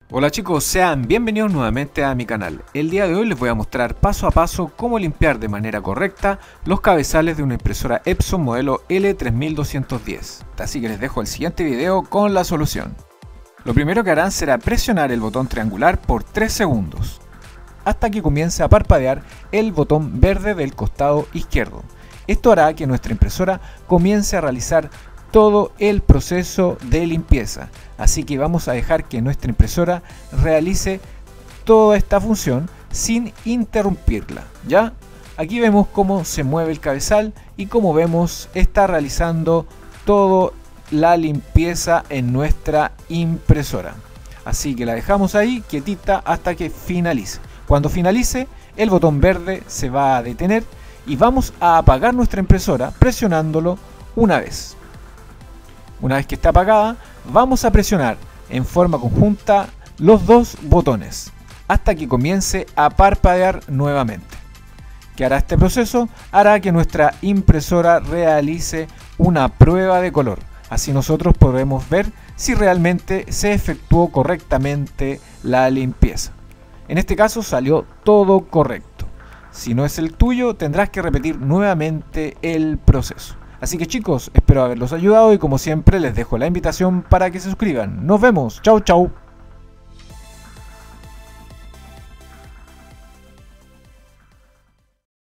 Hola chicos, sean bienvenidos nuevamente a mi canal. El día de hoy les voy a mostrar paso a paso cómo limpiar de manera correcta los cabezales de una impresora Epson modelo L3210. Así que les dejo el siguiente video con la solución. Lo primero que harán será presionar el botón triangular por 3 segundos, hasta que comience a parpadear el botón verde del costado izquierdo. Esto hará que nuestra impresora comience a realizar todo el proceso de limpieza, así que vamos a dejar que nuestra impresora realice toda esta función sin interrumpirla. ¿Ya? Aquí vemos cómo se mueve el cabezal y como vemos está realizando toda la limpieza en nuestra impresora. Así que la dejamos ahí quietita hasta que finalice. Cuando finalice, el botón verde se va a detener y vamos a apagar nuestra impresora presionándolo una vez. Una vez que está apagada, vamos a presionar en forma conjunta los dos botones hasta que comience a parpadear nuevamente. ¿Qué hará este proceso? Hará que nuestra impresora realice una prueba de color. Así nosotros podremos ver si realmente se efectuó correctamente la limpieza. En este caso salió todo correcto. Si no es el tuyo, tendrás que repetir nuevamente el proceso. Así que chicos, espero haberlos ayudado y como siempre les dejo la invitación para que se suscriban. Nos vemos, chau chau.